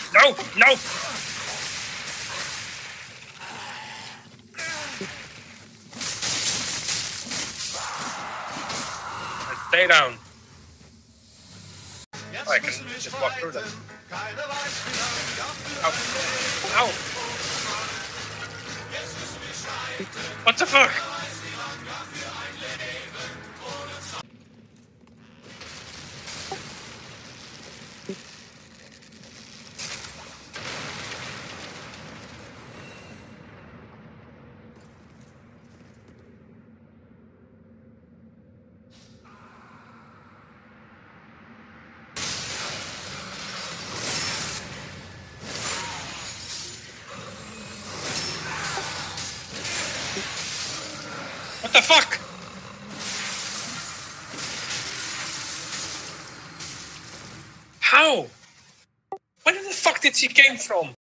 No! No! Stay down. Oh, I can just walk through them. Ow. Ow. What the fuck? What the fuck? How? Where the fuck did she came from?